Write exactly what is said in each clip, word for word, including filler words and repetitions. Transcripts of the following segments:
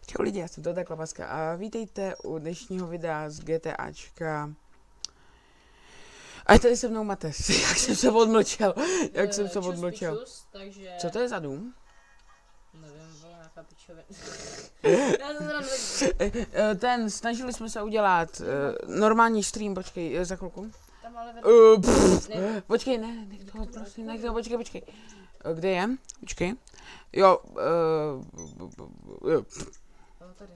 Čau lidi, já jsem Tonda Klapaska a vítejte u dnešního videa z GTAčka. A je tady se mnou Mates, jak jsem se odmlčel, jak jsem se odmlčel. Takže... Co to je za dům? Nevím, vole, nějaká pičovina. Ten, snažili jsme se udělat uh, normální stream, počkej, za chvilku. Tam ale uh, pff, ne. Počkej, ne, nech toho, prosím, nech toho, počkej, počkej. Uh, kde je? Počkej. Jo, uh, jo. No, tady.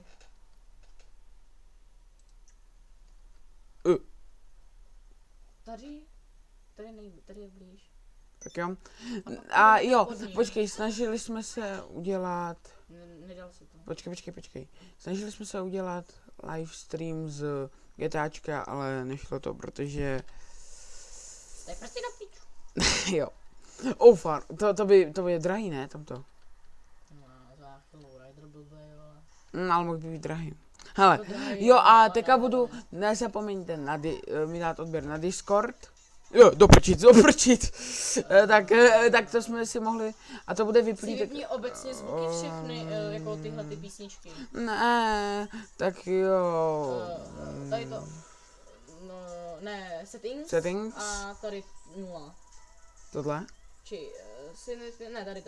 Uh. Tady? Tady nejde, tady je blíž. Tak jo. A jo, počkej, snažili jsme se udělat... Nedal se to. Počkej, počkej, počkej. Snažili jsme se udělat live stream z GTAčka, ale nešlo to, protože... To je prostě na píču. Jo. Oh, far. To, to, by, to by je drahý, ne, tamto? No, za chvíli Rider blbej, ale... No, ale mohl by být drahý. Hele, jo a teďka budu, nezapomeňte na di, mi dát odběr na Discord. Jo, doprčit, doprčit. e, tak, e, tak to jsme si mohli, a to bude vyplýt. Si vypni obecně zvuky všechny, e, jako tyhle ty písničky. Ne, tak jo. E, tady to, no, ne, settings. Settings. A tady nula. Tohle? Či, e, si, ne, tady to.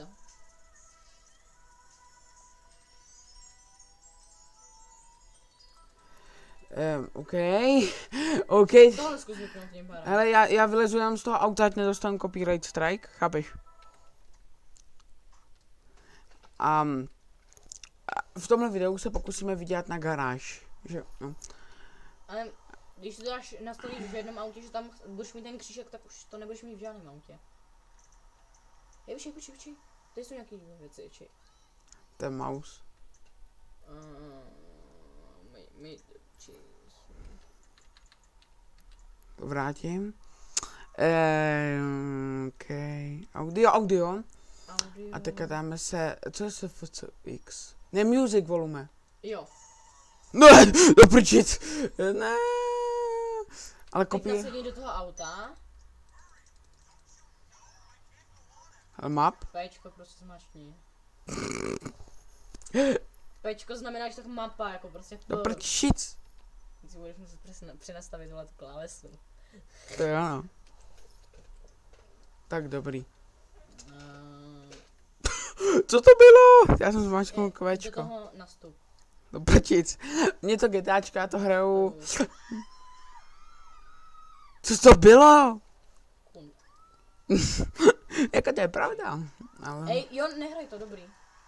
Um, OK, OK. Tohle zkus vypnout tím pádem. Hele, já, já vylezu jenom z toho auta, ať nedostanu copyright strike, chápeš? Um, v tomhle videu se pokusíme vydělat na garáž, že, no. Ale když to dáš nastavit v jednom autě, že tam budeš mít ten křížek, tak už to nebudeš mít v žádném autě. Hej, počkej, počkej, počkej. Tady jsou nějaký věci, či? Ten mouse. Uh, my, my, či... To vrátím. Ehm, OK. Audio, audio. Audio. A teďka dáme se, co je S F C X? Ne, music volume. Jo. Ne, doprčit. Ne. Ale Teď kopie. nasadí do toho auta. Map. Péčko, prostě zmačkni. Péčko znamená, že tak mapa, jako prostě... Doprčit. Si budeš muset přenastavit tohle tu klávesu. To je ano. Tak dobrý. Uh, Co to bylo? Já jsem zmáčknul Do kvéčko. toho nastup. Doprčit. Mě to GTAčka, já to hraju. Co to bylo? Jako to je pravda. Ale... Ej, jo, nehraj to, dobrý.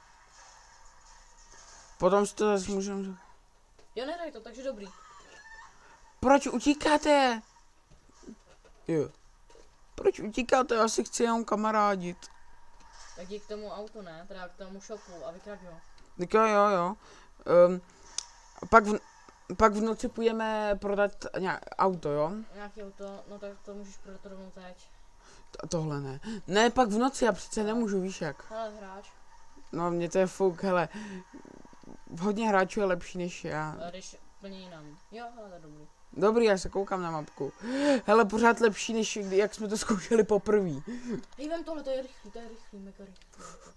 Potom si to zase můžeme... Jo, nehraj to, takže dobrý. Proč utíkáte? Jo. Proč utíkáte? Já si chci jenom kamarádit. Tak jdi k tomu autu, ne? Teda k tomu shopu a vykrať ho. Tak jo, jo, jo. Um, pak, v, pak v noci půjdeme prodat nějak auto, jo? Nějaký auto, no tak to můžeš prodat rovnou teď. To, tohle ne. Ne, pak v noci, já přece nemůžu, víš jak. Hele, hráč. No, mě to je fuk, hele. Hodně hráčů je lepší než já. A když plně jinam. Jo, hele, to je dobrý. Dobrý, já se koukám na mapku. Hele, pořád lepší, než kdy, jak jsme to zkoušeli poprvé. Hej, vem tohle, to je rychlý, to je rychlý, mega rychlý.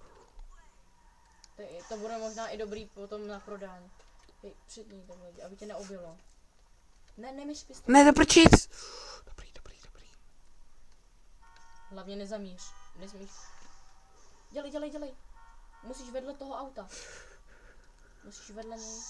To, je, to bude možná i dobrý potom na prodání. Hej, přidní tohle, aby tě neobjelo. Ne, nemyš pistol. Ne, doprčit! Dobrý, dobrý, dobrý. Hlavně nezamíř, nesmíš. Dělej, dělej, dělej. Musíš vedle toho auta. Musíš vedle něj.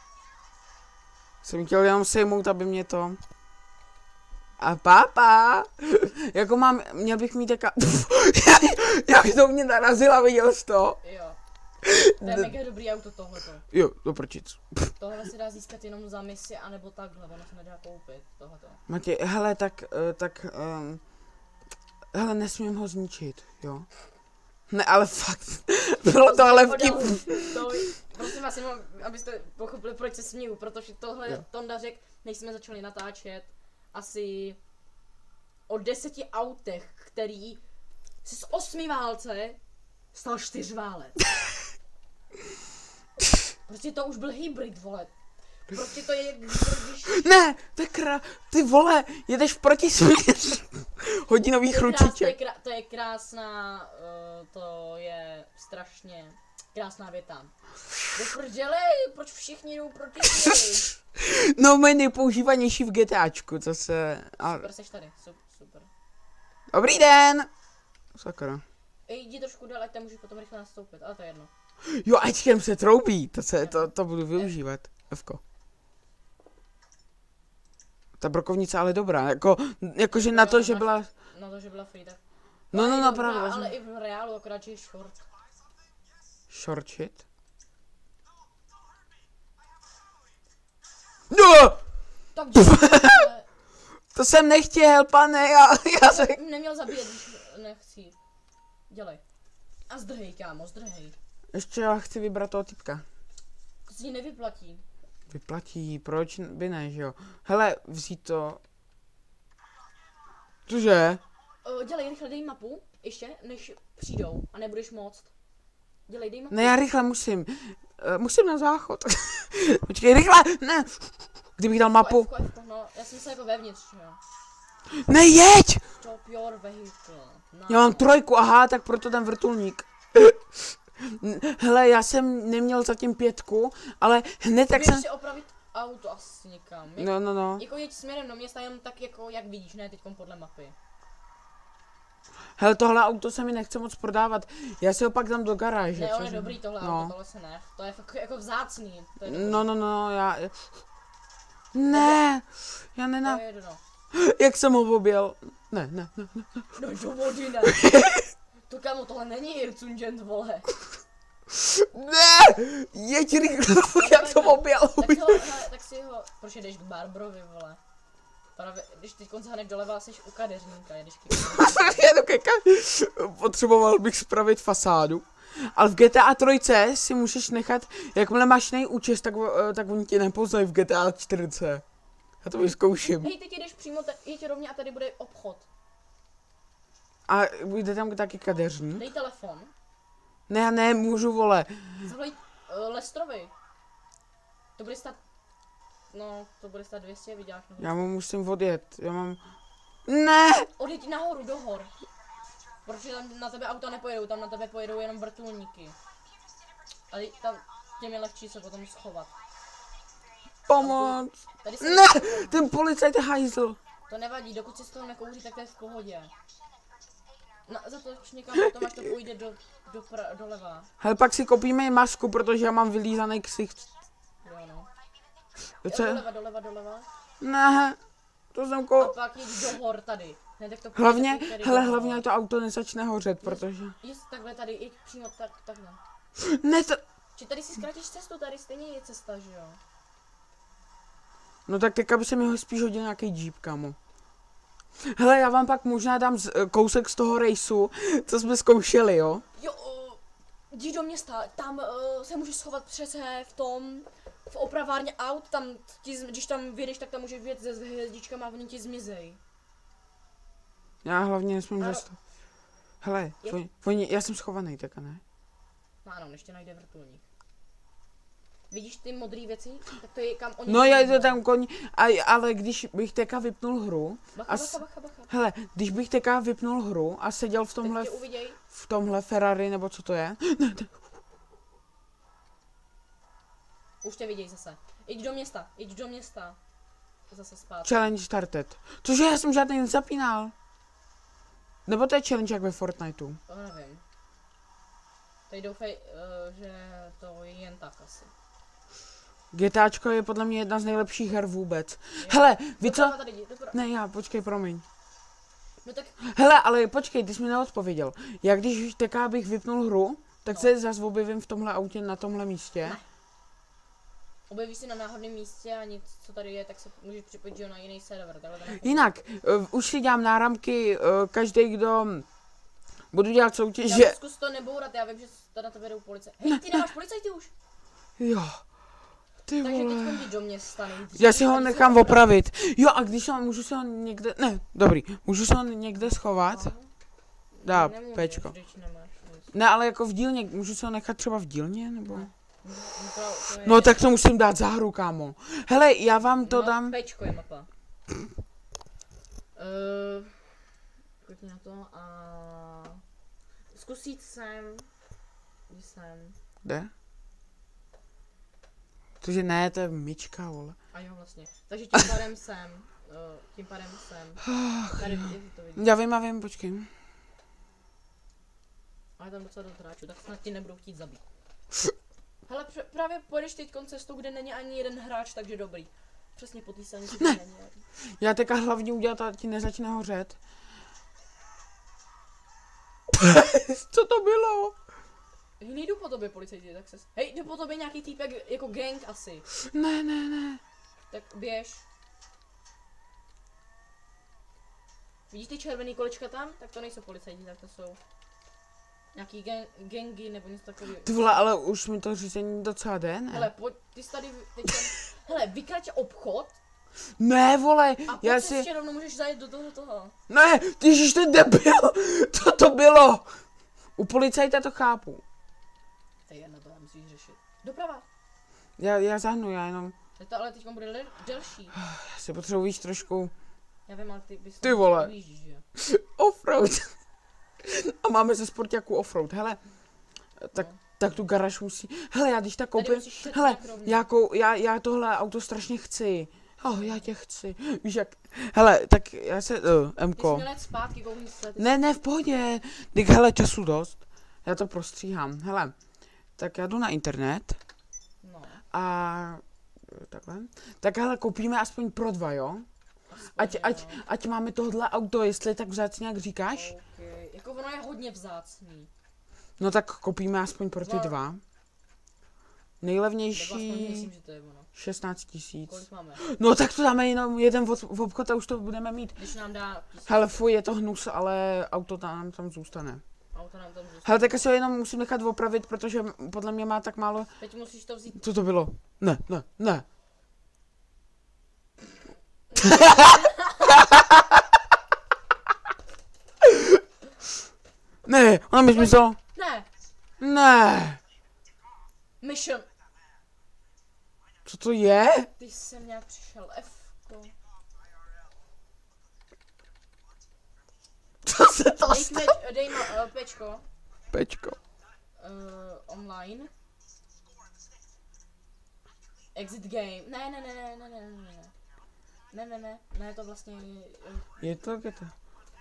Jsem chtěl jenom sejmout, aby mě to... A pápa! Jako mám, měl bych mít taká... Jak to mě narazila, viděl jsi to? Jo. To je mega dobrý auto tohleto. Jo, doprčit. Tohle se dá získat jenom za misi, anebo takhle, ono se nedá koupit, tohleto. Matěj, hele, tak, uh, tak, um, hele, nesmím ho zničit, jo? Ne, ale fakt, bylo to ale vtip. To, prosím vás jenom, abyste pochopili, proč se směju, protože tohle Jo. Tonda řekl, než jsme začali natáčet, asi o deseti autech, který se z osmi válce stal čtyřválec. Prostě to už byl hybrid, vole. Prostě to je jak když... Ne, to je krá... Ty vole, jedeš proti směř. Hodinový chručiček. To je, krá... to je krásná, uh, to je strašně krásná věta. Do prdele, proč všichni jdou proti mě? No, my nejpoužívanější v GTAčku, co se... A... Super, seš tady, super, super. Dobrý den! Sakra. Ej, jdi trošku dál, ať tam můžeš potom rychle nastoupit, ale to je jedno. Jo, ať těm se troubí, to, se, to, to budu využívat. Fko. Ta brokovnice ale dobrá, jako, jakože na to, že byla... Na to, že byla free, tak... No, no, no, dobrá, pravda. ale i v reálu, akorát, že je short. Short shit? No! Tak děkuji, To jsem nechtěl, pane, já, já se... neměl zabíjet, když nechci. Dělej. A zdrhej, kámo, zdrhej. Ještě já chci vybrat toho typka. To si nevyplatí. Vyplatí, proč by ne, že jo? Hele, vzít to... Cože? Uh, dělej, rychle dej mapu, ještě, než přijdou a nebudeš moct. Dělej, dej mapu. Ne, já rychle musím. Uh, musím na záchod. Počkej, rychle, ne. Kdybych dal mapu. Fko, Fko, no, já jsem se jako vevnitř, jo. Ne, jeď! Stop your vehicle. No. Já mám trojku, aha, tak proto ten vrtulník. Hele, já jsem neměl zatím pětku, ale hned tak Běž jsem... si opravit auto asi někam. Jak, No, no, no. Jako jeď směrem do města, jenom tak jako, jak vidíš, ne teďkom podle mapy. Hele, tohle auto se mi nechce moc prodávat. Já si ho pak dám do garáže. Ne, on je což- dobrý tohle no. auto, tohle se ne. To je fakt jako vzácný. To je dobrý. No, no, no, já... Ne, já To nenám... je jedno. Jak jsem ho objel? Ne, ne, ne. No do vody ne. To kamo, tohle není Ircungent, vole. Ne! Jeď rychle, jak jsem objel. Tak si ho, hele, tak si ho, proč jdeš k Barbrovi, vole. Právě, když teď zahneš doleva, jsi u kadeřníka, jedeš k Jedu keka. Potřeboval bych spravit fasádu. Ale v G T A tři si můžeš nechat, jakmile máš nejúčest, tak, eh, tak oni tě nepoznají v G T A čtyři. Já to vyzkouším. Hej, teď jdeš přímo, te, jeď rovně a tady bude obchod. A jde tam taky kadeřník? Dej telefon. Ne, já ne, můžu, vole. Zavolej uh, Lestrovi. To bude stát, no, to bude stát dvě stě, vyděláš nahoru. Já mu musím odjet, já mám... Ne! Odjeď nahoru, do hor. Protože tam na tebe auta nepojedou, tam na tebe pojedou jenom vrtulníky. Ale tam těm je lehčí se potom schovat. Pomoc! Tady se Ne! Ten policajt je hajzl. To nevadí, dokud si z toho nekouří, tak to je v pohodě. Na, zatoč někam potom, až to půjde do, do pra, doleva. Hele, pak si kopíme masku, protože já mám vylízaný ksicht. Jo, no. To Jo, co je? doleva, doleva, doleva. Ne, to jsem A ko... pak jít do hor tady. Ne, tak to půjde Hlavně, tady hele, do hlavně hor. ať to auto nezačne hořet, protože... Jest takhle tady, jeď přímo tak, takhle. Ne, to... Či tady si zkrátíš cestu, tady stejně je cesta, že jo? No tak teďka by se mi spíš hodil nějaký jeep, kámo. Hele, já vám pak možná dám z, kousek z toho rejsu, co jsme zkoušeli, jo? Jo, uh, jdi do města, tam uh, se můžeš schovat přece v tom, v opravárně aut, tam ti, z- když tam vyjedeš, tak tam můžeš vyjet se hvězdičkama a oni ti zmizej. Já hlavně nesmím Ano. zase... Hele, Je- oni, oni, já jsem schovaný, tak ne? No ano, než tě najde vrtulník. Vidíš ty modré věci? Tak to je kam oni... No já jdou. to tam koň, a, ale když bych teďka vypnul hru, Bacha, a bacha, s- bacha, bacha. hele, když bych teďka vypnul hru a seděl v tomhle, Teď tě uviděj. v tomhle Ferrari, nebo co to je, Už tě viděj zase. Jď do města, jď do města. Zase spát. challenge started. Cože, já jsem žádný nezapínal. Nebo to je challenge jak ve Fortniteu. To nevím. Teď doufej, uh, že to je jen tak asi. GTAčko je podle mě jedna z nejlepších her vůbec. Hele, vy co? Doprava tady jdi, doprava. Ne, já, počkej, promiň. No tak, Hele, ale počkej, ty jsi mi neodpověděl. Já když teďka bych vypnul hru, tak No. se zase objevím v tomhle autě na tomhle místě. Ne. objevíš si na náhodném místě a nic, co tady je, tak se můžeš připojit, že jo, na jiný server. Takhle to nefunguje. Jinak, uh, už si dělám náramky, uh, každý, kdo... Budu dělat soutěž, Já že... zkus to nebourat, já vím, že tady na tebe jdou policie. Hej, ty nemáš policajty už? Jo. Ty Takže vole. teď jdi do města nejdřív. Já si ho Tady nechám jsou- opravit. Jo, a když ho, můžu se ho někde... Ne, dobrý. Můžu se ho někde schovat? Aha. Dá, Nemůžeš, péčko. vždyť nemáš nic. Ne, ale jako v dílně, můžu se ho nechat třeba v dílně, nebo... Ne. No, to, to je... No tak to musím dát za hru, kámo. Hele, já vám to no, dám... Péčko je mapa. Uh, Koukni na to a... Zkus jít sem. Jdi sem. Kde? Protože ne, to je myčka, vole. A jo, vlastně. Takže tím pádem jsem, uh, tím pádem jsem. Tady vidíte, to vidíte. Já vím, já vím, počkej. Ale tam docela dost hráčů, tak snad ti nebudou chtít zabít. Hele, pr- právě pojedeš teď cestou, kde není ani jeden hráč, takže dobrý. Přesně po té silnici, kde není jeden. Já teďka hlavně udělat a ti nezačne hořet. Co to bylo? Hej, nejdu po tobě, policajti, tak se... Hej, jde po tobě nějaký týpek, jako gang asi. Ne, ne, ne. Tak běž. Vidíš ty červený kolečka tam? Tak to nejsou policajti, tak to jsou nějaký gang, gangy nebo něco takového. Ty vole, ale už mi to řízení docela jde, ne? Hele, pojď, ty jsi tady teď... Hele, vykrať obchod Ne, vole, a po já cestě si... rovnou můžeš zajet do toho toho. Ne, ježiš, to je debil. Co to bylo? U policajta to chápu. To je jedno, to musíš řešit. Doprava. Já, já zahnu, já jenom... Tak to ale teď bude le- delší. Já si potřebuji víc trošku Já vím, ale ty bys... Ty vole. Blížíš, že? offroad. A máme ze sportáků offroad, hele. Tak, No. tak tu garáž musí... Hele, já když tak Tady koupím... musíš šetřit Hele, jak rovně. já, kou, já, já tohle auto strašně chci. Oh, já tě chci. Víš jak... Hele, tak já se... Uh, Ty jsi Mko. měl jet zpátky, koukni se. ty jsi- Ne, ne, v pohodě. Tak hele, času dost. Já to prostříhám. Hele, tak já jdu na internet No, a... Takhle. Tak hele, koupíme aspoň pro dva, jo? aspoň, Ať, jo. ať, ať máme tohle auto, jestli tak vzácně, jak říkáš. Okay. Jako ono je hodně vzácný. No tak koupíme aspoň pro ty Dva. dva. Nebo aspoň Nejlevnější myslím, že to je ono. šestnáct tisíc. Kolik máme? No tak to dáme jenom jeden v, v obchod a už to budeme mít. Když nám dá tisíc, Hele, fuj, je to hnus, ale auto tam, tam zůstane. auto nám tam zůstane. Hele, tak si ho jenom musím nechat opravit, protože podle mě má tak málo... Teď musíš to vzít. Co to bylo? Ne, ne, ne. Ne, ona mi zmizela. Ne! Ne. Mission! Co to je? Ty jsem nějak přišel F-ko. Co se to Dej, stalo? meč, dej no, uh, pečko. Pečko. Uh, online. Exit game. Ne, ne, ne, ne, ne, ne, ne, ne. Ne, ne, ne, ne, to vlastně... Uh, Je to, je to.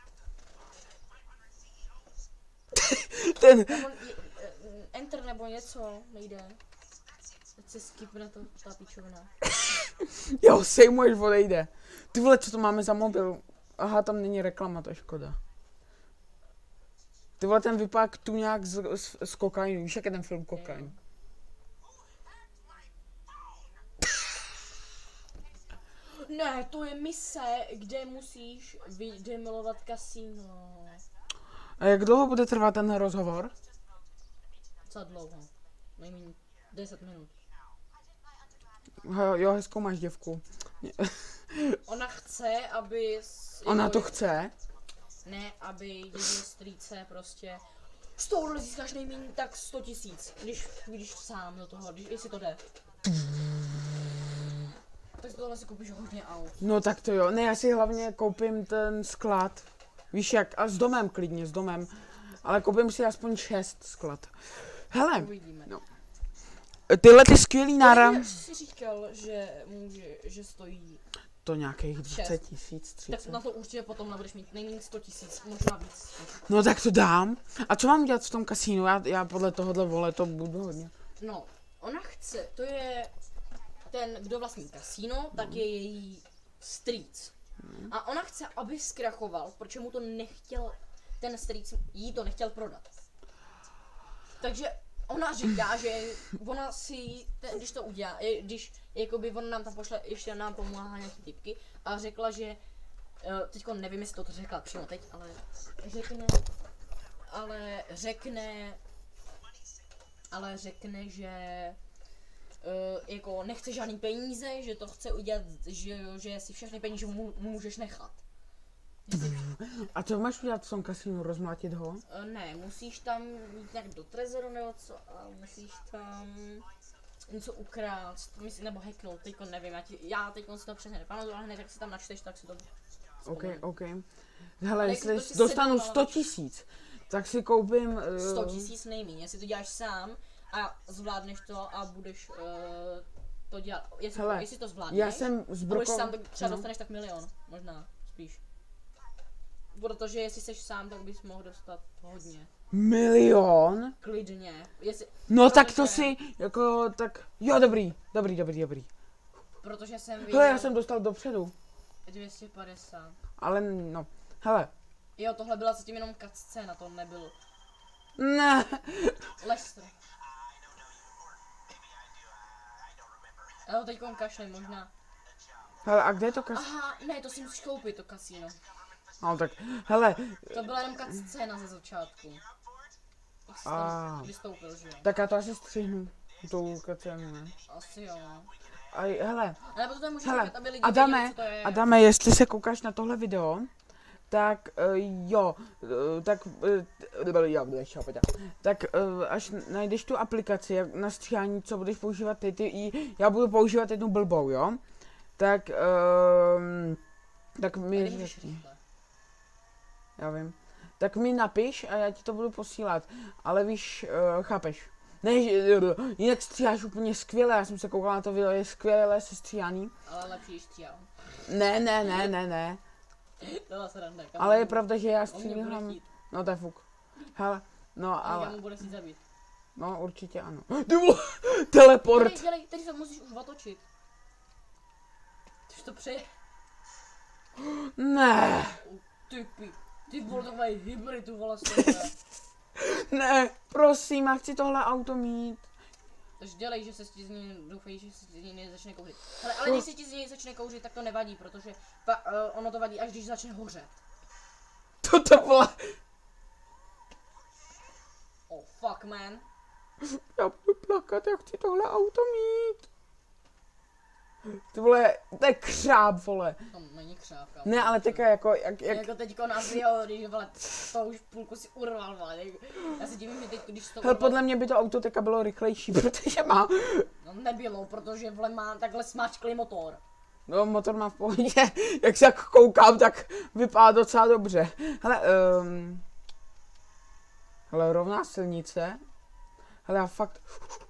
Ten, nebo, je, uh, enter nebo něco, nejde. Teď se skipne to, ta píčovina. jo, sejmuješ, odejde. Ty vole, co to máme za mobil? Aha, tam není reklama, to je škoda. Ty vole, ten vypadá tu nějak z, z, z kokainu, víš, jak je ten film Kokain? Ne, to je mise, kde musíš vydemolovat kasino. A jak dlouho bude trvat ten rozhovor? Co dlouho? Nejméně deset minut. Jo, jo, hezkou máš děvku. Ona chce, aby... s- Ona jako- to chce? Ne, aby její strýce prostě... Z tohohle získáš nejméně tak sto tisíc, když půjdeš sám do toho, když, jestli to jde. Tak z tohohle si koupíš hodně aut. No tak to jo, ne, já si hlavně koupím ten sklad. Víš jak, a s domem klidně, s domem. Ale koupím si aspoň šest sklad. Hele, Uvidíme. no. Tyhle ty skvělý náram... Já jsi říkal, že může, že stojí. To nějakých dvacet Šest. tisíc, Tak třicet. na to určitě potom nebudeš mít nejméně sto tisíc, možná víc. No tak to dám. A co mám dělat v tom kasínu? Já, já podle tohohle vole to budu hodně. No, ona chce, to je ten, kdo vlastní kasíno, tak je její strýc. A ona chce, aby zkrachoval, protože mu to nechtěl, ten strýc jí to nechtěl prodat. Takže ona říká, že ona si, ten, když to udělá, je- když jakoby ona nám tam pošle, ještě nám pomáhá nějaký typky a řekla, že eh, teďko nevím, jestli to řekla přímo teď, ale řekne, ale řekne, ale řekne, že uh, jako nechce žádný peníze, že to chce udělat, že, že si všechny peníze mu, mu můžeš nechat. A co máš udělat v tom kasínu? Rozmlátit ho? Uh, ne, musíš tam jít nějak do trezoru nebo co a musíš tam něco ukrást, myslím, nebo hacknout, teďko nevím, já, ti, já teďko si to přesně nepamatuju, ale hned jak si tam načteš, tak si to OK, vzpomenu. OK. Hele, Ale jestli jak to si dostanu sedm sto malá- tisíc, tak si koupím... Uh, sto tisíc nejméně, jestli to děláš sám a zvládneš to a budeš uh, to dělat. Jestli, Hele, jestli to zvládneš, Já jsem a budeš zbrokoval... sám, tak třeba no. dostaneš tak milion, možná, spíš. Protože jestli jsi sám, tak bys mohl dostat hodně. Milion? Klidně. Jestli, No tak protože- to si, jako, tak, jo, dobrý, dobrý, dobrý, dobrý. Protože jsem viděl Hele, já jsem dostal dopředu, dvě stě padesát. ale no, hele, Jo, tohle byla zatím jenom cutscéna, to nebyl ne, Lester. Ale teďkon kašle možná. hele, a kde je to kas... Aha, ne, to si musíš koupit, to kasíno. No tak, hele, To byla jenom cutscéna ze začátku. Jak jsi A. tam vystoupil, že jo? tak já to asi střihnu, tou kacenu, ne? Asi jo. no. A hele, A nebo to tam můžeš hele, říkat, aby lidi Adame, věděli, co to je. Adame, jestli se koukáš na tohle video, tak uh, jo, uh, tak, uh, já budu ještě opět, tak uh, až najdeš tu aplikaci jak na stříhání, co budeš používat ty, ty i, já budu používat jednu blbou, jo, tak, uh, tak mi, Tady můžeš rychle. já vím, tak mi napiš a já ti to budu posílat, ale víš, uh, chápeš. Ne, že- jinak stříháš úplně skvěle, já jsem se koukal na to video, je skvěle se stříhaný. Ale lepší, když stříhám. Ne, ne, ne, ne, ne. To byla sranda. kam Ale je mu- pravda, že já On mě bude stříhám. chtít. No to je fuk. Hele, no Ale já ale, mu bude chtít zabít. no určitě ano. Ty vole, teleport. Dělej, dělej, teď to musíš už otočit. Ty už to přeje. Ne, Ty pi. Ty vole, to mají hybridu, vole, sebe. ne, prosím, já chci tohle auto mít. Takže dělej, že se ti z ní, doufej, že se ti z ní nezačne kouřit. Hele, ale když se ti z ní začne kouřit, tak to nevadí, protože pa, uh, ono to vadí, až když začne hořet. To to vole, Oh fuck, man. já budu plakat, já chci tohle auto mít. Ty vole, to je křáp, vole. To není křávka. Ne, ale teďka jako, jak, jak, Jako teďko na video, když vole, to už půlku si urval, vole. Já se divím, že teď, když to hele, urval, podle mě by to auto teďka bylo rychlejší, protože má, no nebylo, protože vole má takhle smáčklý motor. no motor má v pohodě, jak se jak koukám, tak vypadá docela dobře. Hele, um, hele, rovná silnice. Hele, já fakt,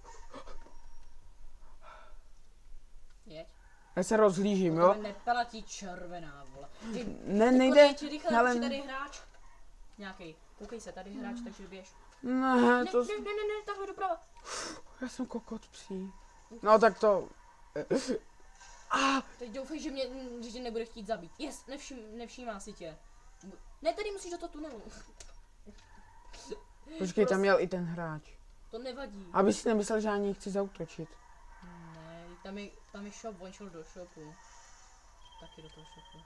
Jeď. já se rozhlížím, To jo. neplatí červená, vole. Ty, Ne, teďko nejde, jeď rychle, hele, ale... tady hráč. Nějaký. Koukej se, tady je hráč, takže běž. ne, Ne, to, ne, ne, ne, ne, takhle doprava. já jsem kokot psí. No tak to, a, Teď doufej, že mě, že tě nebude chtít zabít. Yes, nevšim, nevšímá si tě. Ne, tady musíš do toho tunelu. počkej, tam měl i ten hráč. To nevadí. Aby si nemyslel, že já ní chci zautočit. Ne, tam je, tam je shop, on šel do shopu. Taky do toho shopu.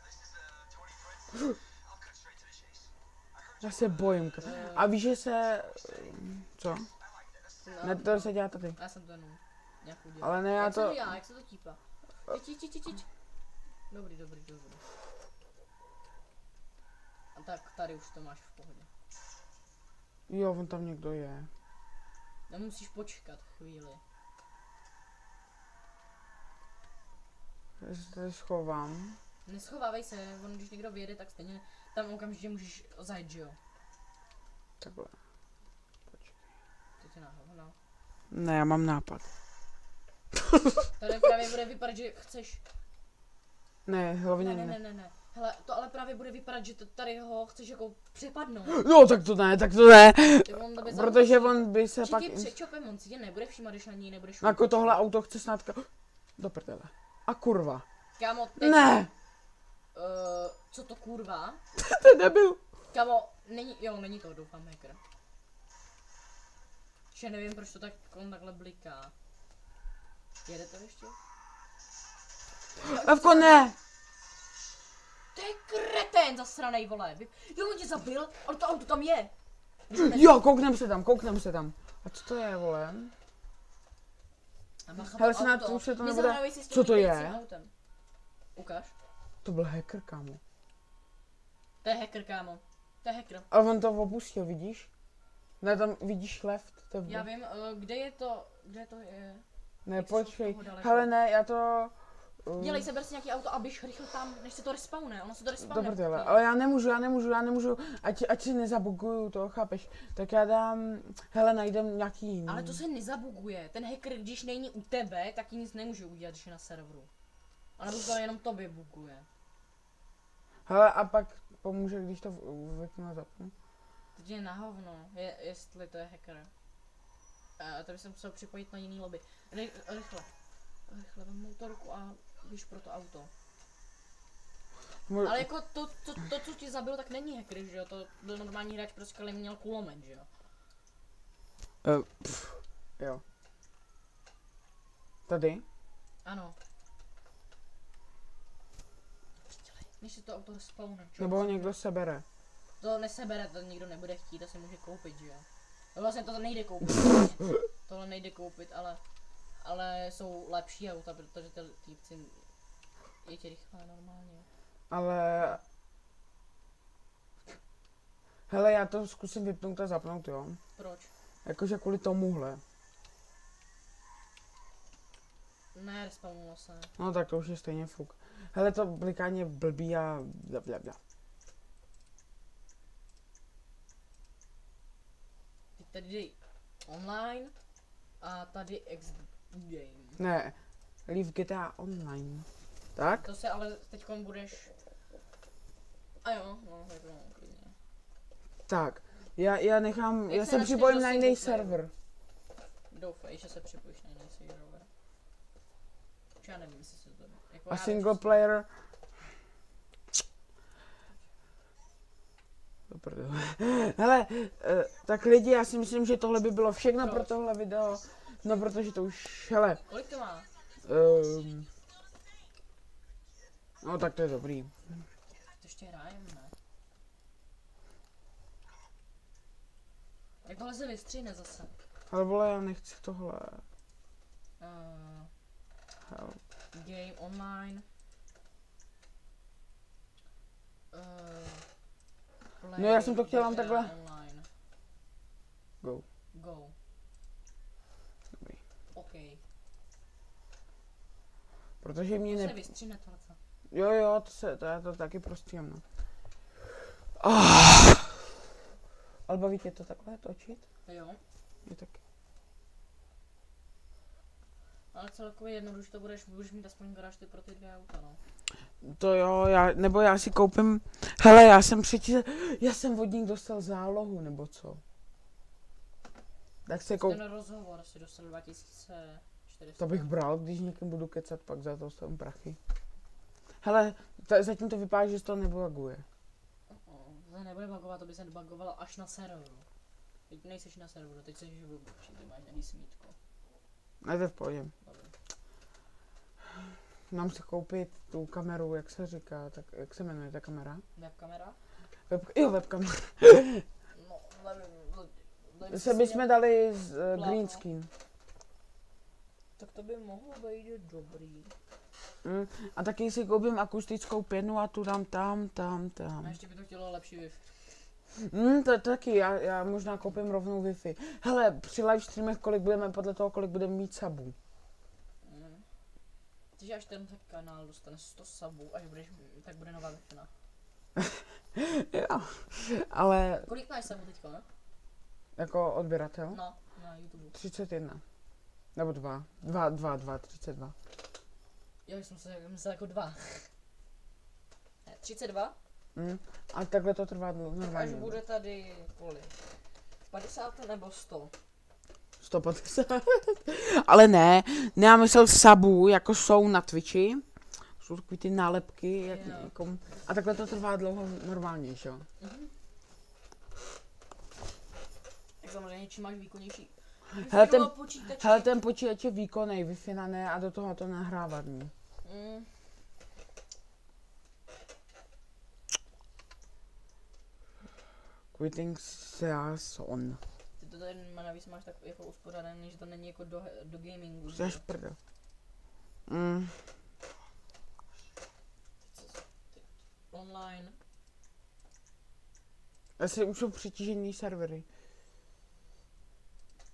Já se bojím. ka- A víš, že se, co? No, Ne, to se dělá tady. já jsem to jenom nějak udělal. Ale ne, já jak se to, to dělá, jak se to típá? Čiť, čiť, čiť, čiť. Dobrý, dobrý, dobrý. A tak tady už to máš v pohodě. jo, on tam někdo je. Nemusíš počkat chvíli. Já se tady schovám. Neschovávej se, on když někdo vyjede, tak stejně tam okamžitě můžeš zajet, že jo? Takhle. Počkej. To tě náhodou. Ne, já mám nápad. Tady právě bude vypadat, že chceš. Ne, hlavně Ne, ne. ne, ne, ne, ne. Hele, to ale právě bude vypadat, že to tady ho chceš jako přepadnout. No, tak to ne, tak to ne. Že on tebe Protože zautočí. on by se Či pak... tě přečopem, on si tě nebude všímat, když na ní nebudeš. Jako útočit. tohle auto chce snad... ka- Do prdele. A kurva. Kámo, teď, Ne, Uh, co to kurva? to nebyl. Kámo, není, jo, není to, doufám, hacker. Že nevím, proč to tak, on takhle bliká. Jede to ještě? Evko, ne. To je kretén zasranej, vole. Vy- Jo, on tě zabil, ale to auto tam je. Jo, kouknem se tam, kouknem se tam. A co to je, vole? A bacha, Hele, to snad auto. už se to Nezahrávej nebude... si s tím Co to lítajícím je? autem. Ukáž. To byl hacker, kámo. To je hacker, kámo. To je hacker. Ale on to opustil, vidíš? Ne, tam vidíš left. To je... Já vím, uh, kde je to, kde to je. Ne, jak to šlo počkej. z toho daleko. Hele, ne, já to... Uh, Dělej seber si nějaký auto a běž rychle tam, než se to respawne, ono se to respawne. Dobře, ale, ale já nemůžu, já nemůžu, já nemůžu, ať, ať si nezabuguju to, chápeš? Tak já dám, hele, najdem nějaký jiný. Ale to se nezabuguje, ten hacker, když není u tebe, tak nic nemůže udělat, když je na serveru. A nebo to jenom tobě buguje. Hele, a pak pomůže, když to vypnu a zapnu. Teď je na hovno, je, jestli to je hacker. A to bych se musel připojit na jiný lobby. Ry, rychle. Rychle vem motorku a běž pro to auto. Můj... Ale jako to, to, to, co ti zabilo, tak není hacker, že jo? To byl normální hráč, prostě ale měl kulomet, že jo? Uh, pff, jo. Tady? Ano. Než si to auto respawne, čo? Nebo ho někdo sebere. To nesebere, to nikdo nebude chtít, to si může koupit, že jo? No vlastně to nejde koupit, tohle nejde koupit, ale, ale jsou lepší auta, protože ty týpci jeďte rychle normálně. Ale... Hele, já to zkusím vypnout a zapnout, jo? Proč? Jakože kvůli tomuhle. Ne, respawnulo se. No tak to už je stejně fuk. Hele, to blikání je blbý a bla bla bla. Teď tady dej online a tady X game. Ne, Leave G T A Online. Tak? To se ale teďkon budeš... A jo, no, tak no, klidně. Tak, já, já nechám, Jak já se se načteš připojím do na jiný single playeru? server. Doufej, že se připojíš na jiný server. Já nevím, jestli se to... Jako A já single vím, player... To prdele. Hele, eh, tak lidi, já si myslím, že tohle by bylo všechno Proč? pro tohle video. No protože to už, hele. Kolik to má? Um, no tak to je dobrý. To ještě hrajem, ne? Jak tohle se vystříhne zase? Ale vole, já nechci tohle. Uh, Hell. game online. Uh, No já jsem to chtěla G T A takhle. Online. Go. Go. Dobrý. OK. Protože mě To se ne... vystříhne tohle. Jo jo, to se, to já to taky prostě no. Ah. Ale baví tě to takhle točit? Jo. Je taky. Ale celkově jednoduše to budeš, budeš mít aspoň garáž ty pro ty dvě auta, no. To jo, já, nebo já si koupím, hele, já jsem přečítal, já jsem od nich dostal zálohu, nebo co? Tak se koup... Ten rozhovor si dostal dva tisíce čtyři sta. To bych bral, když někým budu kecat, pak za to dostanu prachy. Hele, t- zatím to vypadá, že to nebuguje. To nebude bugovat, to by se bugovalo až na serveru. Teď nejseš na serveru, teď seš v určitě, ty máš nějaký smítko. Ne, to je v pohodě. Dobrý. Mám si koupit tu kameru, jak se říká, tak jak se jmenuje ta kamera? Webkamera? Web, jo, webkamera. No, nevím. nevím, Se bychom dali z uh, Plátno. green screen. Tak to by mohlo být dobrý. Mm. A taky si koupím akustickou pěnu a tu dám tam, tam, tam. A ještě by to chtělo lepší Wi-Fi. Mm, to, to taky, já, já možná koupím rovnou Wi-Fi. Hele, při live streamech kolik budeme, podle toho, kolik budeme mít sabů. Mm. Takže až ten kanál dostane sto subů, až budeš, tak bude nová Wi-Fi. Jo, ale Kolik máš subů teďko, ne? jako odběratel? No, na YouTube. třicet jedna. Nebo dva. Dva, dva, dva, třicet dva. Já jsem se myslel jako dva. Ne, třicet dva? Mm. A takhle to trvá dlouho, Tak až normálně. bude tady kolik? padesát nebo sto? sto padesát. Ale ne, ne, já myslel sabů, jako jsou na Twitchi. Jsou takový ty nálepky, jak, Jo. jako, a takhle to trvá dlouho normálně, že jo? Mhm. Tak samozřejmě, čím máš výkonnější. Hele, ten- počítač. Hele, ten počítač je výkonný, Wi-Fi ne, a do toho to nahrává ní. Mm. Quitting Season. Ty to tady navíc máš tak jako uspořádaný, že to není jako do, do gamingu. Jsi až prdel. Mm. Online. Asi už jsou přetížený servery.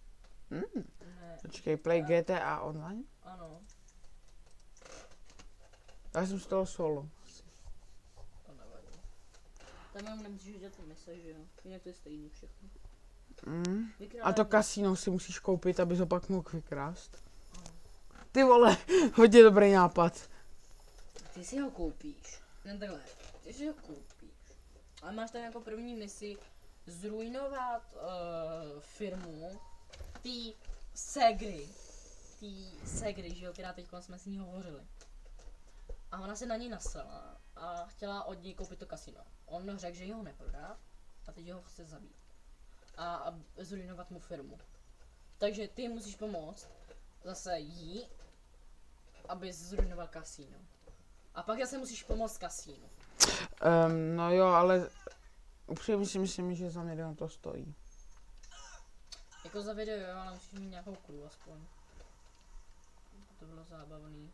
Mm. Ne, Počkej, play G T A online? ano. Já jsem z toho solo. To nevadí. Tam jenom nemusíš dělat ty mise, že jo? Jinak to je stejný všechno. Mm. A Vykrádání. to kasino si musíš koupit, abys ho pak mohl vykrást. Ty vole, hodně dobrý nápad. Ty si ho koupíš. Ne takhle, ty si ho koupíš. Ale máš tam jako první misi zrujnovat uh, firmu tý Segry. Tý Segry, že jo, která teď jsme s ní hovořili. A ona se na něj nasrala a chtěla od něj koupit to kasino. On řekl, že ho neprodá a teď ho chce zabít. A, a zrujnovat mu firmu. Takže ty musíš pomoct zase jí, aby zrujnoval kasino. A pak zase musíš pomoct kasínu. Um, no jo, ale upřímně si myslím, že za milion to stojí. Jako za video jo, ale musíš mít nějakou clue aspoň. To bylo zábavný.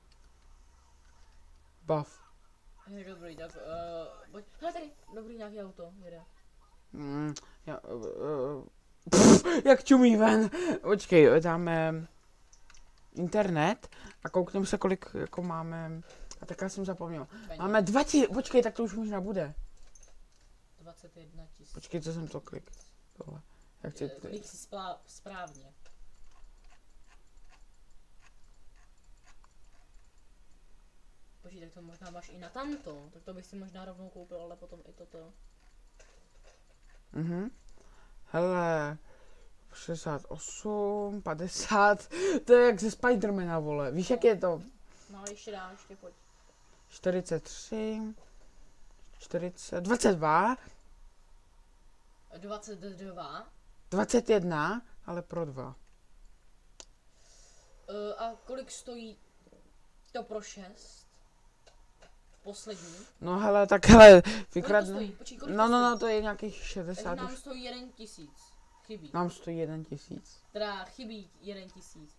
Bav. Je dobrý, tak uh, pojď. Hele tady, dobrý nějaký auto, jede. Mm, já, uh, uh, pff, jak čumí ven. Počkej, dáme internet a koukneme se, kolik jako máme. A tak já jsem zapomněl. Peněz. Máme dva ti, počkej, tak to už možná bude. dvacet jedna tisíc. Počkej, co jsem to klik. Tohle. Jak chci, Klik si splá- správně. Počkej, tak to možná máš i na tamto. Tak to bych si možná rovnou koupil, ale potom i toto. Mhm. Hele, šedesát osm, padesát, to je jak ze Spidermana, vole. Víš, jak je to? No ještě dál, ještě pojď. čtyřicet tři, čtyřicet, dvacet dva, dvacet dva. dvacet jedna, ale pro dva. Uh, a kolik stojí to pro šest? Poslední. No hele, tak hele, Kolik to vykradne. stojí? Počkej, kolik No, to no, stojí? no, to je nějakých Takže šedesát nám už. stojí jeden tisíc. Chybí. Nám stojí jeden tisíc. Teda chybí jeden tisíc.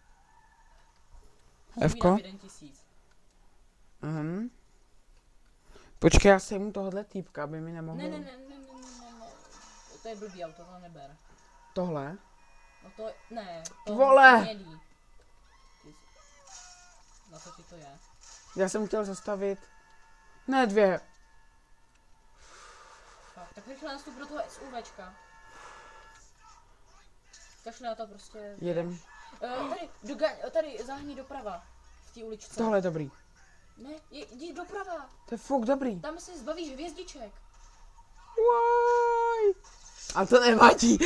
Evko? Chybí nám jeden tisíc. Mhm. Počkej, já sejmu tohle týpka, aby mi nemohl. Ne, ne, ne, ne, ne, ne, ne, ne. To je blbý auto, to neber. Tohle? No to, ne. To Vole! hnědý. Ty- Na co ti to je? Já jsem chtěl zastavit. Ne, dvě. Tak, tak rychle nastup do toho SUVčka. Kašli na to prostě. Jeden. Uh, tady, do, tady zahní doprava. V té uličce. Tohle je dobrý. Ne, je- jdi doprava. To je fuk dobrý. Tam si zbavíš hvězdiček. Why? A to nevadí.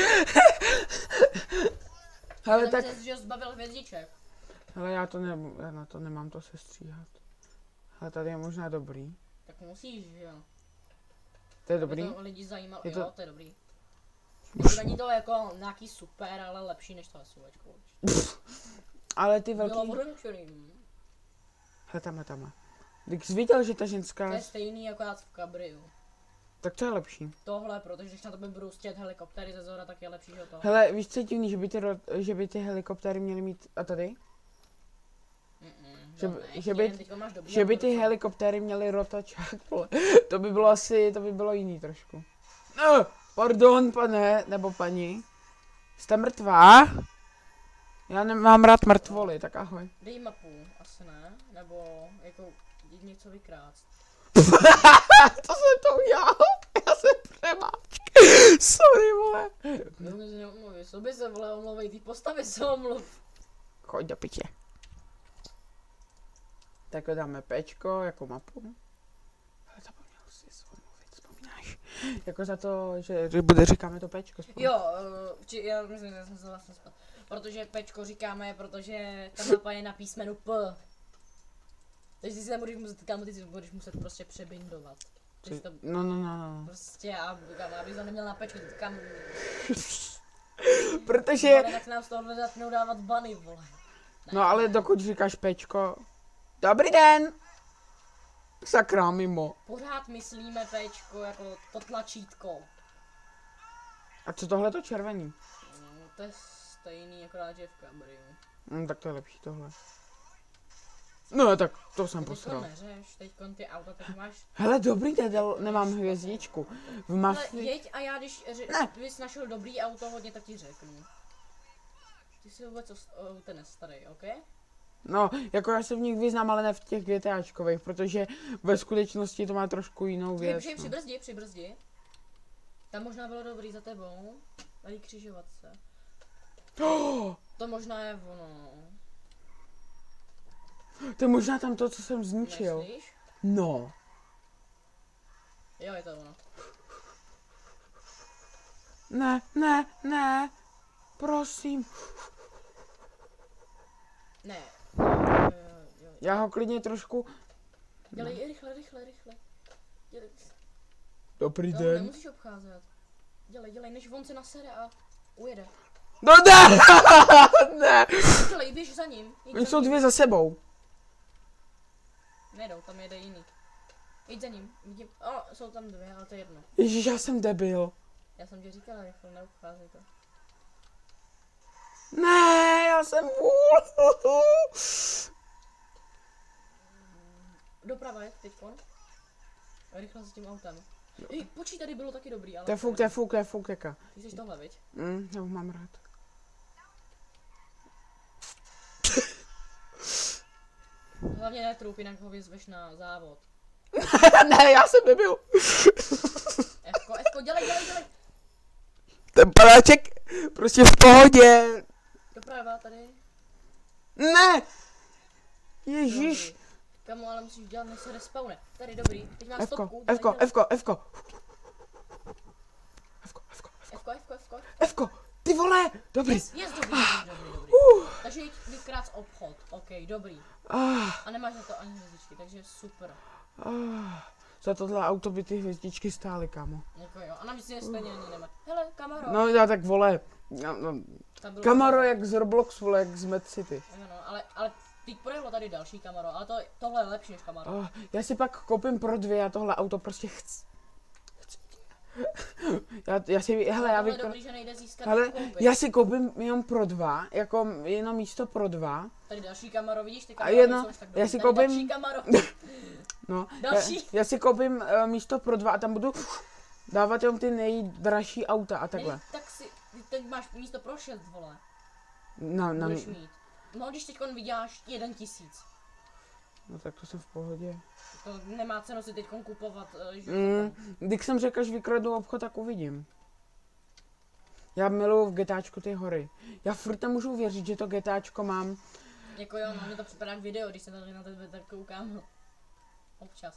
Hele, Tam tak. jsi, že zbavil hvězdiček. Hele, já to ne, já na to nemám to se stříhat. Hele, tady je možná dobrý. Tak musíš, že jo. To je Aby dobrý. to lidi zajímalo, Je to- jo, to je dobrý. Jako není to jako nějaký super, ale lepší než to SUVčko. Ale ty Bylo velký. vodočurým. Hele, tamhle, tamhle. Když jsi viděl, že ta To ženská. je stejný jako já v kabriu. Tak to je lepší. Tohle, protože když na tebe budou stět helikoptery ze zhora, tak je lepší, že to. Hele, víš, co je divný, že by ty, ro- že by ty helikoptéry měly mít. A tady? Mm-mm, Že to by- ne, že by- jen teďko máš dobrý Že by auto ty docela. helikoptéry měly rotačák, vole. To by bylo asi, to by bylo jiný trošku. No, pardon, pane, nebo paní. Jste mrtvá? Já nemám rád mrtvoly, tak ahoj. Dej mapu, asi ne, nebo jako jdi něco vykrást. To jsem to udělal, já jsem přemáčk. Sorry, vole. Jo, mi se neomluví, sobě se vole omlouvej, ty postavy se omluv. Choď do piče. Tak dáme Pčko jako mapu. Ale zapomněl jsi se omluvit, vzpomínáš? Jako za to, že že bude říkáme to Pčko. spolu. Jo, uh, či, já myslím, že jsem se vlastně spal. Protože Pčko říkáme, protože ta mapa je na písmenu P. Takže si se nebudeš muset, kámo, ty si budeš muset prostě přebindovat. Ty si to No, no, no, no. prostě, a kámo, abych to neměl na Pčku, tak kam... Protože, Tak nám z toho začnou dávat bany, vole. Ne, no ale dokud říkáš Pčko. Dobrý den. Sakra, mimo. Pořád myslíme Pčko jako to tlačítko. A co tohle to červený? No, to je stejný, akorát, že je v kabriu. Hm, tak to je lepší tohle. No, tak to jsem Teďko posral. neřeš, teďko ty auta, tak máš... Hele, dobrý, nedal, nemám hvězdičku. V Ale mafii. jeď a já, když ři- Ne. bys našel dobrý auto hodně, tak ti řeknu. Ty si vůbec o, o ten nestarý, ok? No, jako já se v nich vyznám, ale ne v těch GTAčkových, protože ve skutečnosti to má trošku jinou Při, věc. při, No. přibrzdi, přibrzdi. Tam možná bylo dobrý za tebou. Tady křižovat se. Oh, To možná je ono. to je možná tam to, co jsem zničil. Myslíš? No. Jo, je to ono. Ne, ne, ne. Prosím. Ne. Jo, jo, jo. Já ho klidně trošku... Dělej rychle, rychle, rychle. Dělej. Dobrý No, den. nemusíš obcházet. Dělej, dělej, než on se nasere a ujede. No ne! Ne! Dělej, běž za ním. Jď Oni za jsou ním. dvě za sebou. Nejdou, tam jede jiný. Jď za ním. Vidím. O, jsou tam dvě, ale to je jedno. Ježíš, já jsem debil. Já jsem ti říkala, rychle, neobcházej to. Ne, já jsem vůl. Doprava je teďkon. Rychle s tím autem. Ej, počít, tady bylo taky dobrý, ale... To je fuk, to je fuk, to je fuk, jaka. Ty jsi tohle, viď? Mm, já ho mám rád. Hlavně netrup, jinak ho vyzveš na závod. Ne, já jsem debil. Fko, Fko, dělej, dělej, dělej. Ten panáček prostě v pohodě. Doprava tady. Ne! Ježíš. Dobrý. Kamu, ale musíš dělat, než se respawne. Tady, dobrý. Teď máš Fko, stopku. dělej, Fko, dělej. Fko, Fko. Fko, Fko, Fko, Fko, Fko. Fko. Ty vole, dobrý. Yes, yes, dobrý, dobrý, dobrý, dobrý. Uh. Takže jít dvakrát obchod. OK, dobrý. Ah, A nemáš na to ani hvězdičky, takže super. ah. Za tohle auto by ty hvězdičky stály, kámo. Jako jo. A navíc je stejně ani nemá. Hele, Camaro. No já tak vole. No, no. Tam bylo Camaro jak z Roblox, vole, jak z Mad City. Jo, no, ale, ale teď projelo tady další Camaro, ale to, tohle je lepší než Camaro. Oh, já si pak koupím pro dvě a tohle auto prostě chci. chci. já, já si, hele, já Tohle je vykra... dobrý, že nejde získat Hele, koupit. já si koupím jenom pro dva, jako jenom místo pro dva. Tady další Camaro, vidíš, ty A Camaro jedno- nejsou až tak já dobrý. si Tady koupím- další Camaro. No, Další. Já, já si koupím uh, místo pro dva a tam budu dávat jenom ty nejdražší auta a takhle. Ne, tak si, ty teď máš místo pro šest, vole. Na, na, Budeš mít. No, když teďkon vyděláš jeden tisíc. no tak to jsem v pohodě. To nemá cenu si teďkon kupovat, uh, že Mm, když jsem řekl, že vykradu obchod, tak uvidím. Já miluju v GTAčku ty hory. Já furt nemůžu věřit, že to GTAčko mám. Jako jo, no, mi to připadá jak video, když se tady na tebe tak koukám. Občas.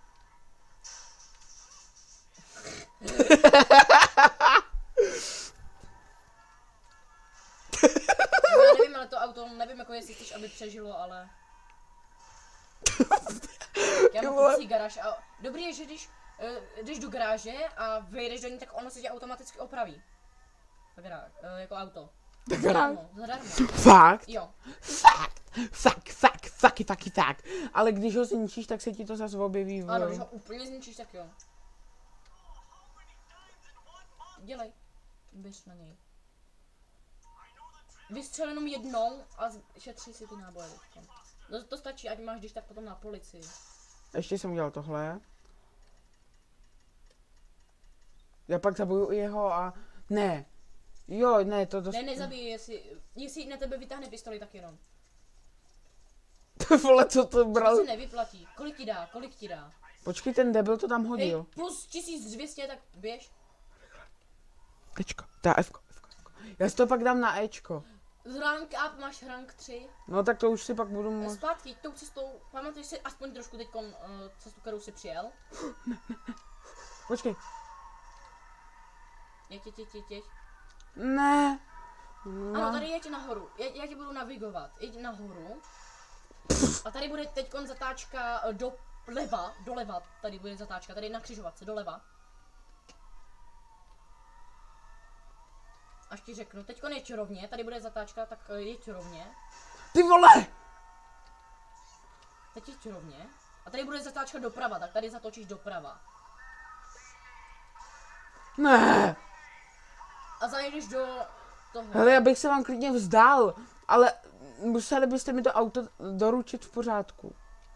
No, já nevím, ale to auto, nevím, jako jestli chceš, aby přežilo, ale... Já mám vole. kucí garáž a dobrý je, že když uh, jdeš do garáže a vejdeš do ní, tak ono se tě automaticky opraví. Tak garáž, uh, jako auto. Tak garáž. Zadarmo, zadarmo. Fakt? Jo. Fakt. Fakt, fakt, fakt, fakt, fakt. Ale když ho zničíš, tak se ti to zase objeví. Ano, v... když ho úplně zničíš, tak jo. Dělej. Běž na něj. Vystřel jenom jednou a šetří si ty náboje. No to stačí, ať máš když tak potom na policii. Ještě jsem udělal tohle. Já pak zabuju i jeho a... Ne. Jo, ne, to dost... Ne, nezabij, jestli, jestli na tebe vytáhne pistoli, tak jenom. Vole, co to To bral? se nevyplatí. Kolik ti dá, kolik ti dá? Počkej, ten debil to tam Hej, hodil. plus tisíc dvě stě, tak běž. Tečko, ta Fko, Fko, Fko. Já si to pak dám na Ečko. Z rank up máš rank tři. No tak to už si pak budu moct. Zpátky tou cestou, pamatuješ si aspoň trošku teďkon uh, cestu, kterou si přijel? Počkej. Jeď, jeď, jeď, jeď, jeď. Ne. Ano, tady jeď nahoru. Já, já tě budu navigovat. Jeď nahoru. A tady bude teďkon zatáčka eh, doleva, doleva. Tady bude zatáčka, tady na křižovatce, doleva. Až ti řeknu, teďkon jeď rovně, tady bude zatáčka, tak eh, jeď rovně. Ty vole! Teď jeď rovně. A tady bude zatáčka doprava, tak tady zatočíš doprava. Ne. A zajedeš do toho. Hele, já bych se vám klidně vzdal, ale museli byste mi to auto doručit v pořádku.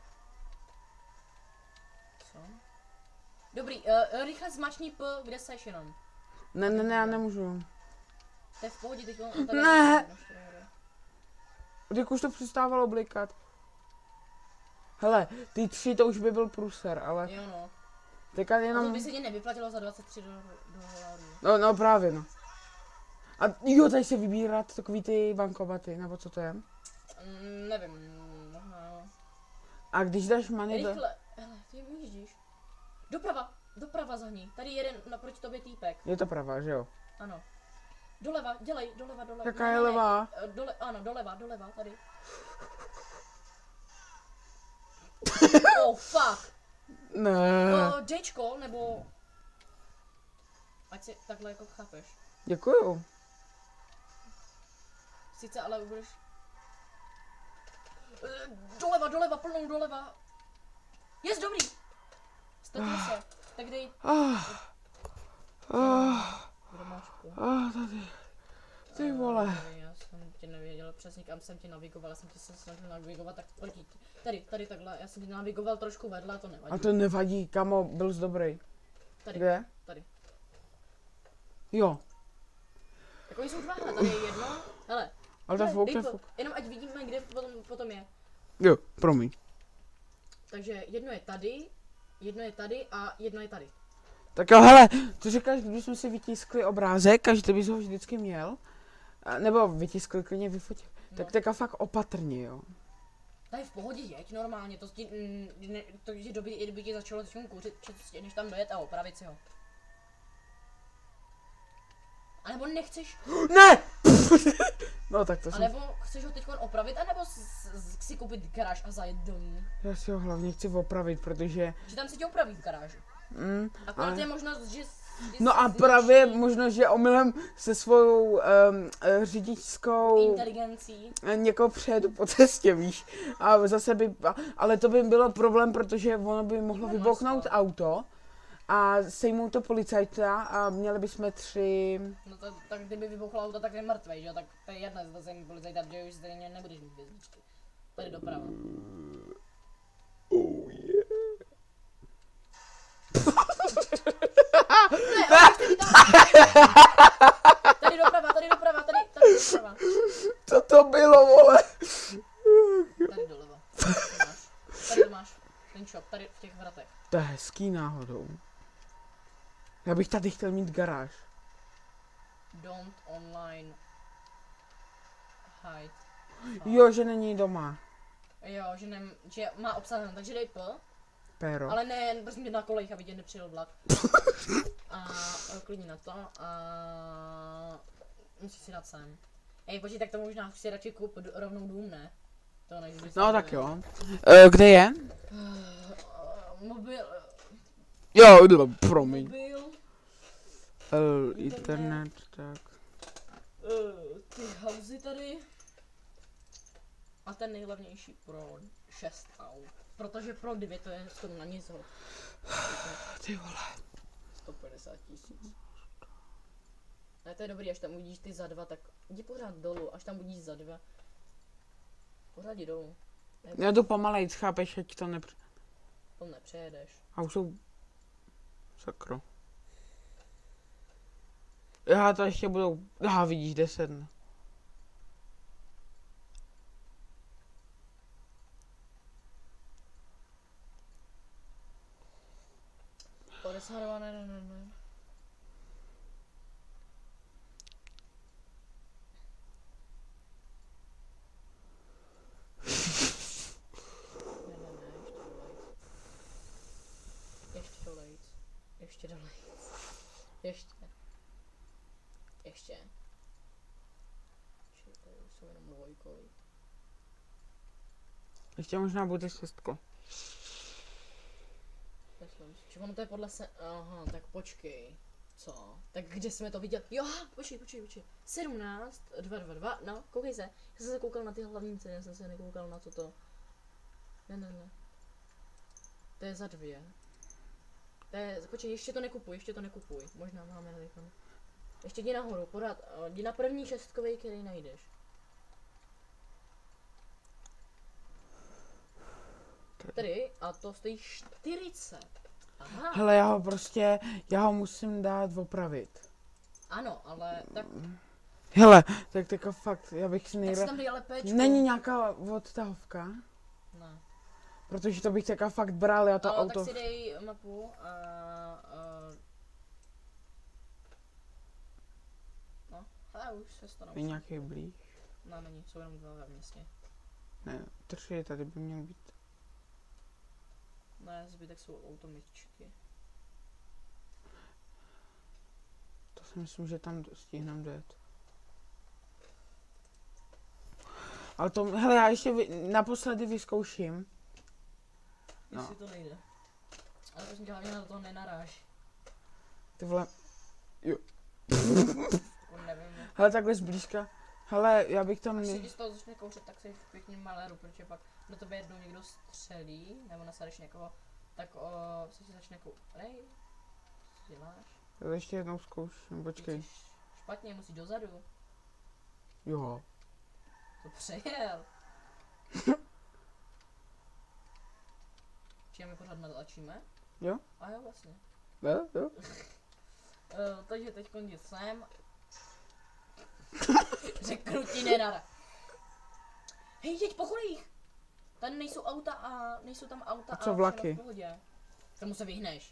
Co? Dobrý, uh, rychle zmačni P, kde seš jenom. Ne, ne, ne, já nemůžu. To je v pohodě, teď on Ne. Teď už to přestávalo blikat. Hele, ty tři to už by byl průser, ale Jo no. teďka A to jenom... by se ti nevyplatilo za dvacet tři dolarů. No, no právě no. A jo, tady se vybírat takový ty bankomaty, nebo co to je? Mm, nevím, možná jo. A když dáš money do... Rychle, hele, ty ujíždíš. Doprava, doprava za ní. Tady jeden naproti tobě týpek. Je to pravá, že jo? Ano. Doleva, dělej, doleva, doleva. Jaká Ne, je ne, ne. levá? Eh, Dole, ano, doleva, doleva, tady. Oh, fuck. Ne. Uh, Jčko, nebo... Ať si takhle jako chápeš. Děkuju. Sice ale budeš... Eh, Doleva, doleva, plnou doleva. Jest dobrý. Ztratil se. Tak dej. Ah. Ah. Kde máš po? Ah, tady. Ty vole. Eh, Já jsem ti nevěděl přesně, kam jsem ti navigoval, já jsem ti se snažil navigovat, tak proti. Tady, tady takhle, já jsem ti navigoval trošku vedle, to nevadí. A to nevadí, kamo, byl jsi dobrý. Tady, Kde? tady. Jo. Tak oni jsou dva, hele, tady je jedno. Hele, Ale to je hele, fuk, dej to je po- fuk. jenom ať vidíme, kde potom, potom je. Jo, promiň. Takže jedno je tady, jedno je tady a jedno je tady. Tak jo, hele, ty říkáš, kdybychom si vytiskli obrázek, každý bys ho vždycky měl, a- nebo vytiskli, klidně vyfotil, No. tak teďka fakt opatrně, jo. Tady v pohodě jeď, normálně, to ti, mm, ne, to ti doby, kdyby ti začalo začít kouřit, čistě, než tam dojet a opravit si ho. A nebo nechceš, Ne! No tak to a jsem, nebo chceš ho teď opravit, anebo s- s- si koupit garáž a zajet domů. já si ho hlavně chci opravit, protože, Že tam si tě opraví v garáži. mm, Akorát ale- je možnost, že... že no a si právě zničí možná, že omylem se svou um, řidičskou inteligencí. někoho přejedu po cestě, víš, a zase by, a- ale to by bylo problém, protože ono by mohlo No, vybouchnout maslo. auto a sejmou to policajta a měli bychom tři, No to, tak kdyby vybuchlo auto, tak je mrtvej, že jo? Tak to je jedno, zda se mi policajta, že už stejně nebudeš mít vězničky. Tady doprava. oh yeah. Ne, ale tady, tady doprava, tady doprava, tady, tady doprava. Co to bylo, vole? Tady doleva. Tady to máš. Tady to máš. Ten shop, tady v těch vratech. To je hezký náhodou. Já bych tady chtěl mít garáž. Don't online hide. Jo, že není doma. Jo, že, nem, že má obsazen, takže dej P, Péro. ale ne, prosím tě na kolejích, aby tě nepřijel vlak. A klidně na to a musíš si dát sem. Ej, počkej, tak to možná si radši koup d- rovnou dům, ne? To než bys No tam tak byl. jo. E, kde je? Uh, mobil, Jo, no, promiň. mobil, El, internet, tak. uh, ty houzy tady. A ten nejlevnější pro šest aut. Protože pro devět to je skoro na nic. Ty vole. sto padesát tisíc. Ne, to je dobrý, až tam uvidíš ty za dva, tak jdi pořád dolů, až tam uvidíš za dva. Pořád jdi dolů. Ne, Já jdu pomalejc, chápeš, ať to nepř... to nepřejedeš. A už jsou... Sakro. Já to ještě budou... Aha, vidíš, deset. padesát dva, ne, ne, ne, ne. Ne, ne, ne, ještě dolejc. Ještě dolejc. Ještě dolejc. Ještě. Ještě. Či to jsou jenom dvojkový. Ještě možná bude šestko. Myslím si. Či ono to je podle se... Aha, tak počkej. Co? Tak kde jsme to viděli? Jo, aha, počkej, počkej, počkej. sedmnáct, dva, dva, dva, no, koukej se. Já jsem se koukal na ty hlavní ceny, já jsem se nekoukal na toto. Ne, ne, ne. To je za dvě. To je, počkej, ještě to nekupuj, ještě to nekupuj. Možná máme na telefonu. Ještě jdi nahoru, pořád, uh, jdi na první šestkovej, který najdeš. Tady, a to stojí čtyřicet. Aha. Hele, já ho prostě... Já ho musím dát opravit. Ano, ale tak Hele, tak teďka fakt, já bych si Tak si nejra... tam dej ale péčko. Není nějaká odtahovka? Ne. Protože to bych teďka fakt bral, já to Ale auto... tak si dej mapu a... a... No, ale už se to Je naučí. nějaký blíž? No, není, jsou jenom dva ve městě. Ne, tři tady by měl být. Ne, zbytek jsou automičky. To si myslím, že tam stihneme dojet. Ale to, hele, já ještě vy, naposledy vyzkouším. No. Jestli to nejde. Ale prosím tě, hlavně na to nenaráž. Ty vole, To nevím. hele, takhle zblízka. Hele, já bych tam... Až si Ne... z toho začne kouřit, tak jsi v pěkném maléru, protože pak na tebe jednou někdo střelí, nebo nasadeš někoho, tak o, se si začne kouřit. Rej, co děláš? Já ještě jednou zkouším, počkej. Jsi špatně, musíš dozadu. Jo. To přejel. Či my pořád natlačíme? Jo? A jo, vlastně. Jo, jo. Uh, takže teď jdi sem. Řeknu ti nenara. Hej, jeď po kolejích. Tady nejsou auta a nejsou tam auta A co a vlaky? všechno v pohodě. Tomu se vyhneš.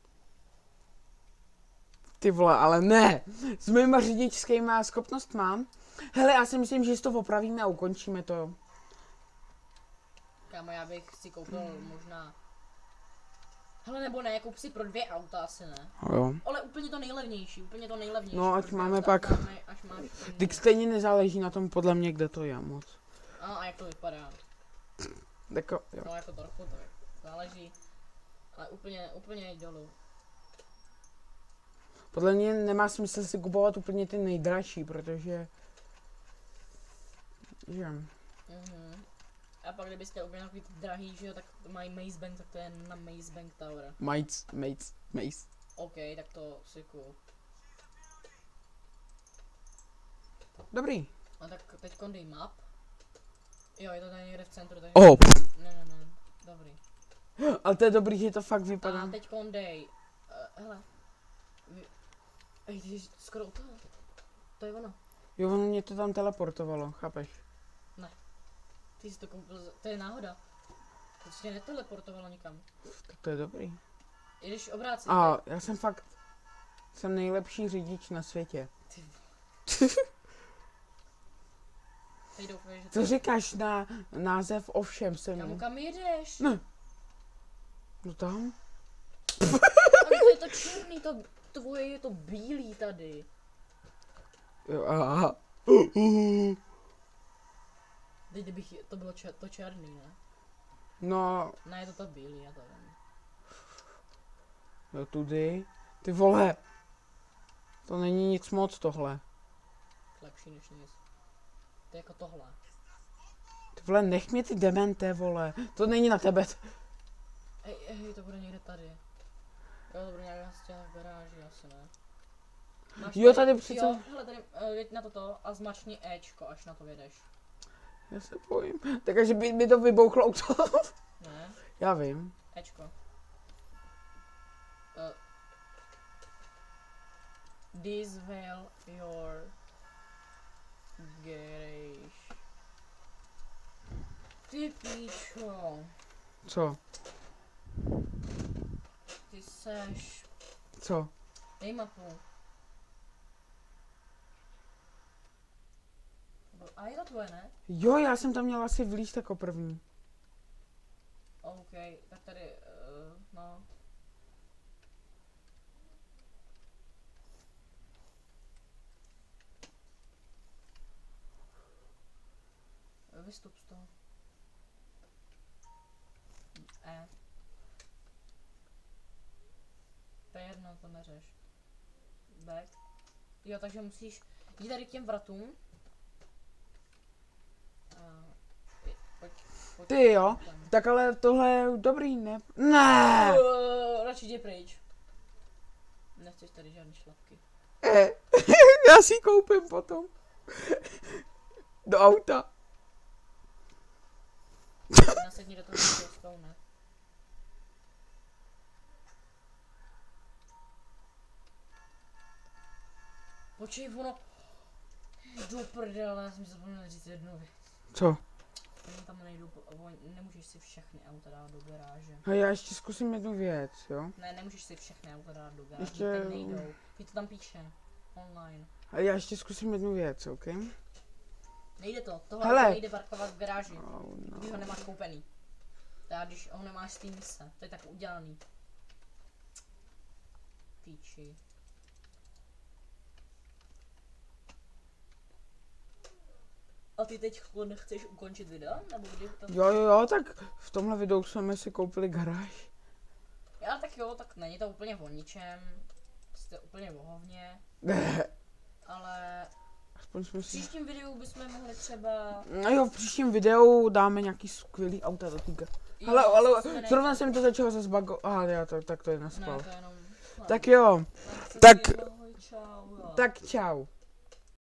Ty vole, ale ne. S mýma řidičskýma schopnostma. Hele, já si myslím, že si to opravíme a ukončíme to, jo. Kámo, já bych si koupil možná... Hele, nebo ne, koup si pro dvě auta, asi ne. Jo. Ale úplně to nejlevnější, úplně to nejlevnější. No, ať pro dvě máme auta, pak- dáme, až máš peníze. Teď stejně nezáleží na tom podle mě, kde to je moc. A, a jak to vypadá? Jako, jo. No, jako trochu to záleží. Ale úplně, úplně dolů. Podle mě nemá smysl si kupovat úplně ty nejdražší, protože... Že... Mhm. A pak kdybyste úplně takový ty drahý, že jo, tak mají Maze Bank, tak to je na Maze Bank Tower. Mates, mates, mates. OK, tak to si kup. Dobrý. A tak teď dej map. Jo, je to tady někde v centru, takže... Oh, Ne, ne, ne, dobrý. ale to je dobrý, že to fakt vypadá. A teď dej... Uh, hele. Vy... Ej, ty jsi skoro u toho. To je ono. Jo, ono mě to tam teleportovalo, chápeš? Ty jsi to koupil, z- to je náhoda. To se tě neteleportovalo nikam. Tak to je dobrý. Jdeš obrátit. A já jsem fakt... Jsem nejlepší řidič na světě. Teď doufám, že Co říkáš na název ovšem se Kamu, mnou? kam jedeš? Ne. No tam? Ale to je to černý, to tvoje je to bílý tady. Jo, aha. Teď kdybych, je- to bylo čer, to černý, ne? No, Ne, je to to bílý, já to vím. jo, tudy. Ty vole. To není nic moc tohle. Lepší než nic. To je jako tohle. Ty vole, nech mě ty demente, vole. To není na tebe. Ej, ej, to bude někde tady. Jo, to bude nějaká stěna v garáži, asi ne. Máš Jo, tady přece- Jo, hele, tady, uh, jeď na toto a zmačkni Ečko, až na to vědeš. Já se bojím. Takže by mi to vybouchlo auto. Ne? Já vím. Ečko. Uh, this will your garage. Ty píčo. Co? Ty seš... Co? Dej mapu. A je to tvoje, ne? Jo, já jsem tam měla asi vlízt jako první. OK, tak tady, uh, no. Vystup z toho. E. To je jedno, to neřeš. Back. Jo, takže musíš jít tady k těm vratům. A, i- pojď, pojď. Ty jo. tam. Tak ale tohle je dobrý, ne? Ne! Uh, radši jdi pryč. Nechceš tady žádný šlapky. Eh, já si ji koupím potom. Do auta. Nasedni do toho stone. Počkej, ono... Do prdele, já jsem si zapomněl říct jednu věc. Co? Oni tam nejdou, po- oni- nemůžeš si všechny auta dát do garáže. A já ještě zkusím jednu věc, jo? Ne, nemůžeš si všechny auta dát do garáže, Ještě- ještě... nejdou. Ti to tam píše, online. A já ještě zkusím jednu věc, OK? Nejde to, tohle Hele. auto nejde parkovat v garáži, Oh, no. když ho nemáš koupený. Teda když ho nemáš z té mise, to je tak udělaný. Píči. A ty teď nechceš ukončit video? Nebo kdy to... Jo, jo, jo, tak v tomhle videu jsme si koupili garáž. Já tak jo, tak není to úplně o ničem. Jste úplně o hovně. Ale Aspoň jsme v si... příštím videu bychom mohli třeba... No jo, v příštím videu dáme nějaký skvělý auta do týka. Jo, Ale, ale zkusíme zrovna najít- jsem to začal zase bago... Aha, já to, tak to je na Ne, spal. to je jenom... Tak jo, Tak, tak- ahoj, čau, jo. tak čau.